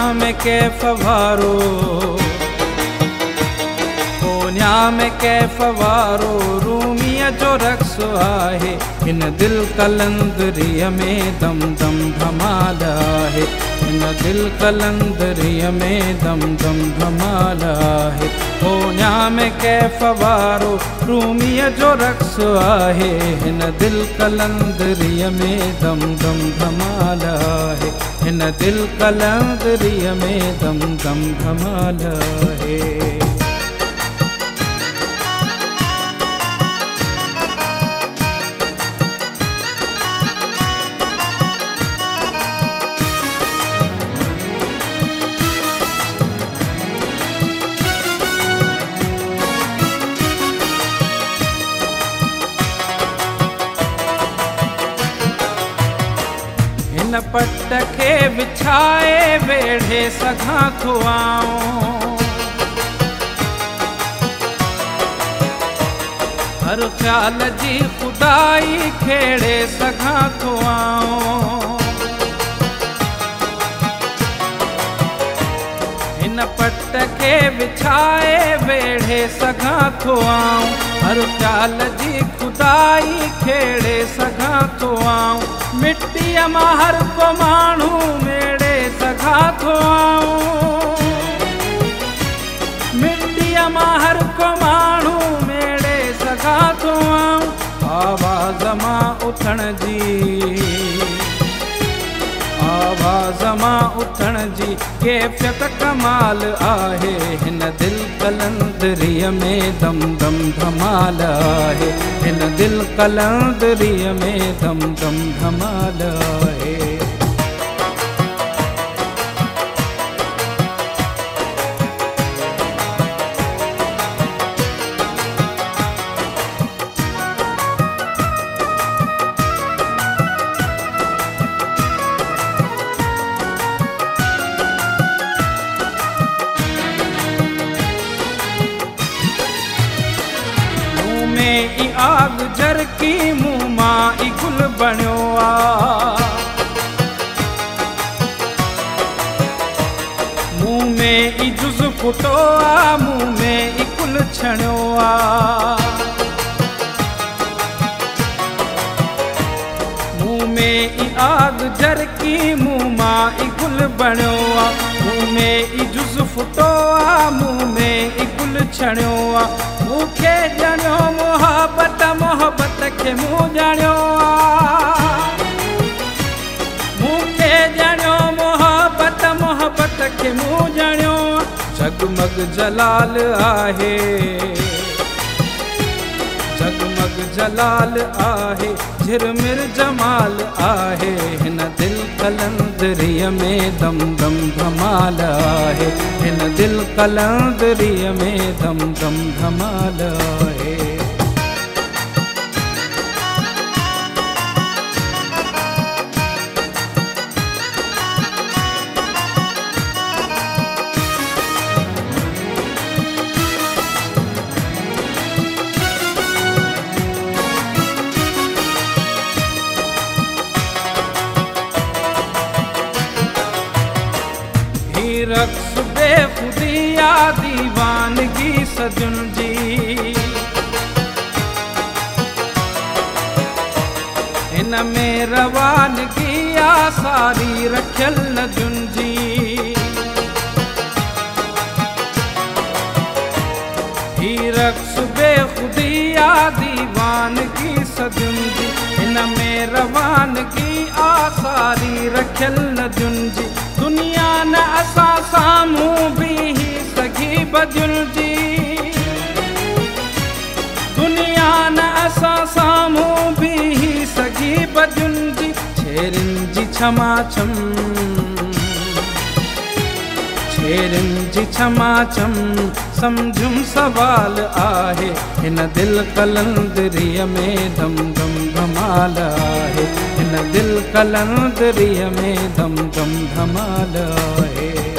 में कैफ़ वारो, कोन्या में कैफ़ वारो रूमीअ जो रक़्स आहे। हिन दिल कलंदरीअ में दम दम धमाल आहे। हिन दिल कलंदरीअ में दम दम धमाल आहे। कोन्या में कैफ़ वारो रूमीअ जो रक़्स आहे। हिन दिल कलंदरीअ में दम दम धमाल आहे। हिन दिल कलंदरीअ में दम दम धमाल आहे। हिन पट खे विछाए वेढ़े सघां थो आऊं। हर ख़्याल जी खुदाई खेड़े सघां थो आऊं। हिन पट खे विछाए वेढ़े सघां थो आऊं। हर ख़्याल जी खुदाई खेड़े सघां थो आऊं। मिट्टीअ मां हर को माण्हू मेड़े सघां थो आऊं। मिट्टीअ मां हर को माण्हू मेड़े सघां थो आऊं। आवाज़ मां उथण जी, आवाज़ मां उथण जी कैफ़ियत कमाल आहे। हिन दिल कलंदरीअ में दम दम धमाल आहे। हिन दिल कलंदरीअ में दम दम धमाल आहे। ई आग जरकी मुँह मां ई गुल बणियो आ। मुँह में ई जुज़ फुटो आ, मुँह में ई गुल छणियो आ। मुँह में ई आग जरकी मुँह मां ई गुल बणियो आ। मुँह में ई जुज़ फुटो आ, मुँह में ई गुल छणियो आ। मूंखे ॼणियो मोहबत, मोहबत खे मूं ॼाणियो आ। मूंखे ॼणियो मोहबत, मोहबत खे मूं ॼाणियो आ। जगमग जलाल आहे, जगमग जलाल आहे। झिरमिर जमाल आहे। हिन दिल कलंदरीअ में दम दम धमाल आहे। हिन दिल कलंदरीअ में दम दम धमाल आहे। रक़्स बेखुदिया दीवानगी सजुन जी। हिन में रवानगी आ सारी रखियल नजुन जी। ही रक़्स बेखुदिया दीवानगी सजुन जी। हिन में रवानगी आ सारी रखियल नजुन जी। दुनिया न असां साम्हूं बीही सघी बजुल जी। दुनिया न असां साम्हूं बीही सघी बजुल जी। छेरिन जी क्षमा छम, छेरिन जी क्षमा छम सम्झुम सवाल आहे। हिन दिल कलंदरीअ में दम दम धमाल आहे। हिन दिल कलंदरीअ में दम दम धमाल आहे।